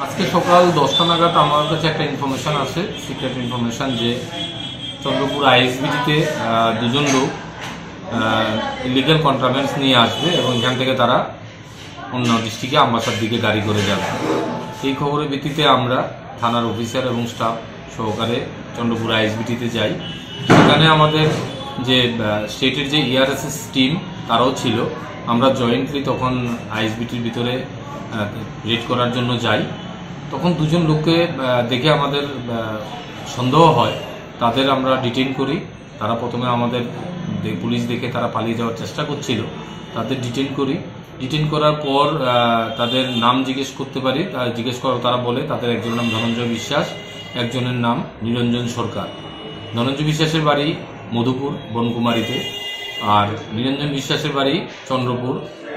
আজকে সকাল 10টা নাগাদ আমার কাছে একটা ইনফরমেশন আছে, সিক্রেট ইনফরমেশন, যে চন্দ্রপুর আইএসবিটিতে দুজন লোক ইলিগাল কন্ট্রাভেন্স নিয়ে আসবে এবং এখান থেকে তারা অন্য ডিস্ট্রিক্টে আমবাসার দিকে গাড়ি করে যাবে। এই খবরের ভিত্তিতে আমরা থানার অফিসার এবং স্টাফ সহকারে চন্দ্রপুর আইএসবিটিতে যাই। সেখানে আমাদের যে স্টেটের যে ERSS টিম তারাও ছিল। আমরা জয়েন্টলি তখন আইএসবিটির ভিতরে রেড করার জন্য যাই। তখন দুজন লোককে দেখে আমাদের সন্দেহ হয়, তাদের আমরা ডিটেইন করি। তারা প্রথমে আমাদের পুলিশ দেখে তারা পালিয়ে যাওয়ার চেষ্টা করছিল, তাদের ডিটেইন করি। ডিটেইন করার পর তাদের নাম জিজ্ঞেস করতে পারি, জিজ্ঞেস করার তারা বলে তাদের একজনের নাম ধনঞ্জয় বিশ্বাস, একজনের নাম নিরঞ্জন সরকার। ধনঞ্জয় বিশ্বাসের বাড়ি মধুপুর বনকুমারীতে, আর নিরঞ্জন বিশ্বাসের বাড়ি চন্দ্রপুর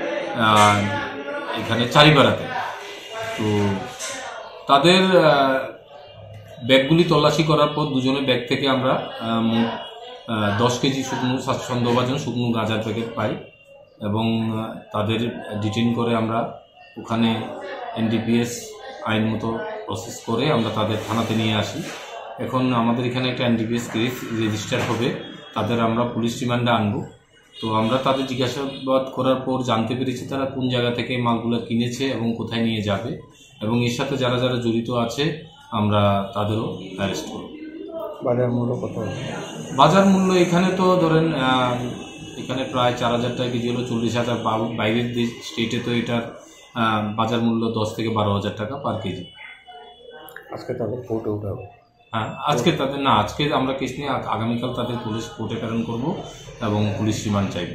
এখানে চারিপাড়াতে। তো তাদের ব্যাগগুলি তল্লাশি করার পর দুজনের ব্যাগ থেকে আমরা 10 কেজি শুকনো সন্দেহভাজন শুকনো গাঁজার প্যাকেট পাই এবং তাদের ডিটেইন করে আমরা ওখানে NDPS আইন মতো প্রসেস করে আমরা তাদের থানাতে নিয়ে আসি। এখন আমাদের এখানে একটা NDPS কেস রেজিস্টার হবে, তাদের আমরা পুলিশ রিমান্ডে আনবো। তো আমরা তাদের জিজ্ঞাসাবাদ করার পর জানতে পেরেছি তারা কোন জায়গা থেকে মালগুলো কিনেছে এবং কোথায় নিয়ে যাবে, এবং এর সাথে যারা যারা জড়িত আছে আমরা তাদেরও অ্যারেস্ট করব। বাজার মূল্য কত? বাজার মূল্য এখানে তো ধরেন এখানে প্রায় 4,000 টাকা কেজি হলো, 40,000। বাইরের স্টেটে তো এটার বাজার মূল্য 10 থেকে 12,000 টাকা পার কেজি। আজকে তাদের কোর্টে উঠাবো? হ্যাঁ, আজকে তাদের না, আজকে আমরা কেস নিয়ে আগামীকাল তাদের পুলিশ কোর্টে প্রেরণ করবো এবং পুলিশ রিমান্ড চাইব।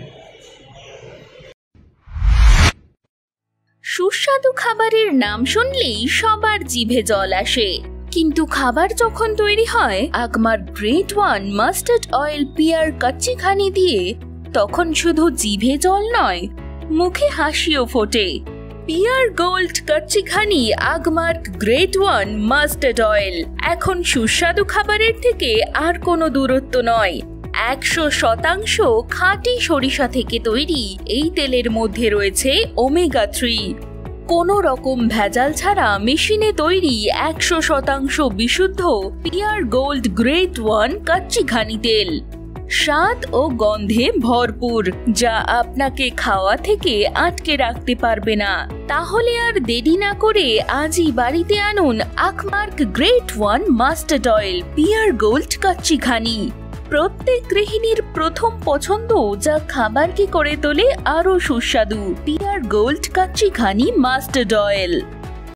সুস্বাদু খাবারের নাম শুনলেই সবার জিভে জল আসে, কিন্তু খাবার যখন তৈরি হয় Agmark great one mustard oil Pear kachchi ghani দিয়ে, তখন শুধু জিভে জল নয়, মুখে হাসিও ফোটে। Pear Gold kachchi ghani Agmark great one mustard oil এখন সুস্বাদু খাবারের থেকে আর কোনো দূরত্ব নয়। 100% খাঁটি সরিষা থেকে তৈরি এই তেলের মধ্যে রয়েছে ওমেগা 3। কোনো রকম ভেজাল ছাড়া মেশিনে তৈরি 100% বিশুদ্ধ Pear Gold great one kachchi ghani তেল, স্বাদ ও গন্ধে ভরপুর, যা আপনাকে খাওয়া থেকে আটকে রাখতে পারবে না। তাহলে আর দেরি না করে আজই বাড়িতে আনুন Agmark great one mustard oil Pear Gold kachchi ghani. প্রত্যেক গৃহিণীর প্রথম পছন্দ, যা খাবারকে করে তোলে আরো সুস্বাদু। Pear Gold kachchi ghani mustard oil.